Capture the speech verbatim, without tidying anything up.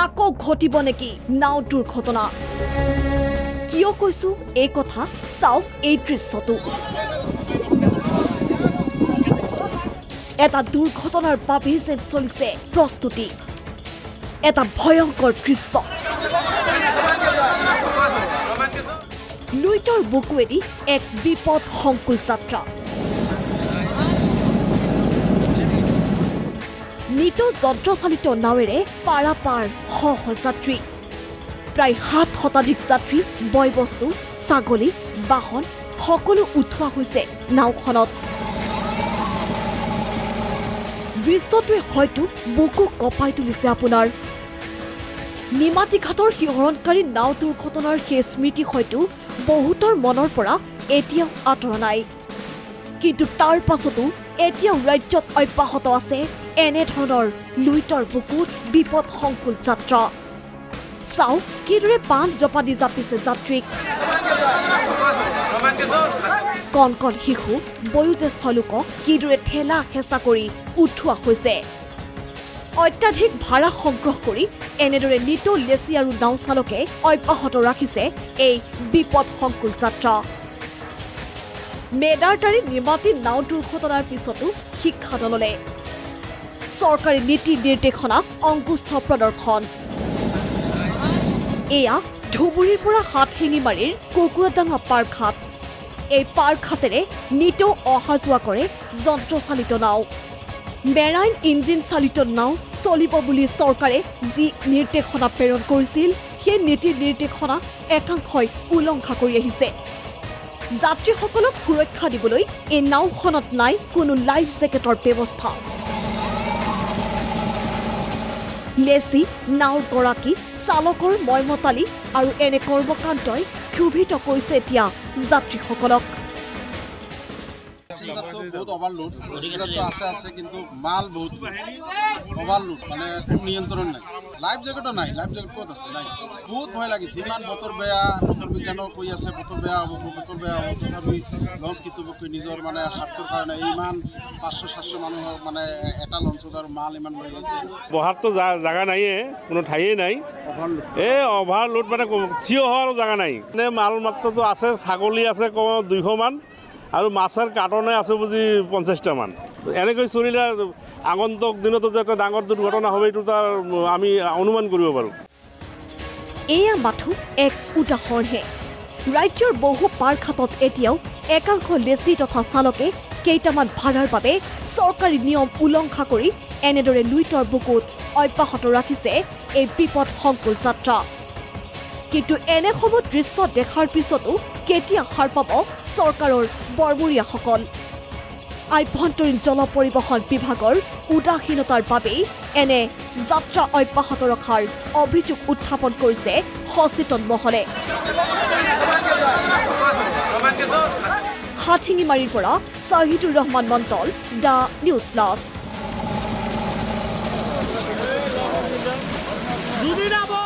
আকৌ ঘটিব নেকি নাও দুৰ্ঘটনা কিয় কৈছো এই কথা চাওক এই দৃশ্যটো এটা দুৰ্ঘটনাৰ বাবে যেন চলিছে প্ৰস্তুতি এটা ভয়ংকৰ দৃশ্য লুইটৰ বুকুৱেদি এক বিপদ সংকুল যাত্ৰা নিটো যন্ত্ৰচালিত নাৱেৰে পাৰাপাৰ সহযাত্ৰী প্ৰায় সাত শতাধিক যাত্ৰী বয়বস্তু ছাগলী বাহন সকলো উঠোৱা হৈছে নাওখনত দৃশ্যটোৱে হয়তো বুকু কঁপাই তুলিছে আপোনাৰ নিমাতী ঘাটৰ শিহৰণকাৰী নাও দুৰ্ঘটনাৰ সেই স্মৃতি হয়তো বহুতৰ মনৰ পৰা এতিয়াও আঁতৰা নাই কিন্তু তাৰ পাছতো এতিয়াও ৰাজ্যত অব্যাহত আছে এনেধৰণৰ লুইটৰ বুকুত বিপদ সংকুল যাত্ৰা চাওক কিদৰে পান জপা দি জাপিছে যাত্ৰীক কণ কণ শিশু বয়োজ্যেষ্ঠ লোকক কিদৰে ঠেলা খেঁচা কৰি উঠোৱা হৈছে অত্যাধিক ভাড়া সংগ্ৰহ কৰি এনেদৰে নিটো লেচি আৰু নাও চালকে অব্যাহত ৰাখিছে এই বিপদ সংকুল যাত্ৰা মেদাৰতাৰী নিমাতী নাও দুৰ্ঘটনাৰ পিছতো শিক্ষা দললে চৰকাৰী নীতি নিৰ্দেশনা অংকুষ্ঠ প্ৰদৰ্শন এয়া ধুবুৰীৰ পৰা হাতশিঙিমাৰীৰ কুকুৰাডাঙা পাৰ্কঘাট এই পাৰ্কঘাটেৰে নিটো অহা যোৱা কৰে যন্ত্ৰচালিত নাও মেৰাইন ইঞ্জিন চালিত নাও চলিব বুলি চৰকাৰে যি নিৰ্দেশনা প্ৰেৰণ কৰিছিল সেই নীতি নিৰ্দেশনা একাংশই উলংঘা কৰি আহিছে যাত্ৰীসকলক সুৰক্ষা দিবলৈ এই নাওখনত নাই কোনো লাইফ জেকেটৰ ব্যৱস্থা লেচি নাওৰ গৰাকী চালকৰ ময়মতালি আৰু এনে কৰ্মকাণ্ডই ক্ষোভিত কৰিছে এতিয়া যাত্ৰীসকলক বহুত ওভাৰলোড আছে আছে কিন্তু মাল বহুত ওভাৰলোড মানে কোনো নিয়ন্ত্ৰণ নাই লাইফ জেকেটো নাই লাইফ জেকেট ক'ত আছে নাই বহুত ভয় লাগিছে ইমান বতৰ বেয়া বতৰ বিজ্ঞানক কৈ আছে বতৰ বেয়া হ'ব বতৰ বেয়া হ'ব তথাপি লঞ্চ কৰ্তৃপক্ষই নিজৰ মানে স্বাৰ্থৰ কাৰণে ইমান পাঁচশ সাতশ মানুহৰ মানে এটা লঞ্চত আৰু মাল ইমান লৈ গৈছে বহাততো জাগা নাইয়ে কোনো ঠাইয়ে নাই এই অভাৰলোড মানে থিয় হোৱাৰ জাগা নাই মানে মাল মাত্ৰটো আছে ছাগলী আছে কম দুইশ মান আৰু মাছৰ কাৰ্টনে আছে বুজি পঞ্চাছটা মান এনেকৈ চলিলে আগন্তুক দিনতো যে এটা ডাঙৰ দুৰ্ঘটনা হ'ব এইটো তাৰ আমি অনুমান কৰিব পাৰোঁ এয়া মাথো এক উদাহৰণহে ৰাজ্যৰ বহু পাৰ্কঘাটত এতিয়াও একাংশ লেচি তথা চালকে কেইটামান ভাড়াৰ বাবে চৰকাৰী নিয়ম উলংঘা কৰি এনেদৰে লুইটৰ বুকুত অব্যাহত ৰাখিছে এই বিপদ সংকুল যাত্ৰা কিন্তু এনেসমূহ দৃশ্য দেখাৰ পিছতো কেতিয়া সাৰ পাব চৰকাৰৰ বৰমূৰীয়াসকল আভ্যন্তৰীণ জল পৰিবহণ বিভাগৰ উদাসীনতাৰ বাবেই এনে যাত্ৰা অব্যাহত ৰখাৰ অভিযোগ উত্থাপন কৰিছে সচেতন মহলে হাতশিঙিমাৰীৰ পৰা Sahidur Rahman Mondal the news plus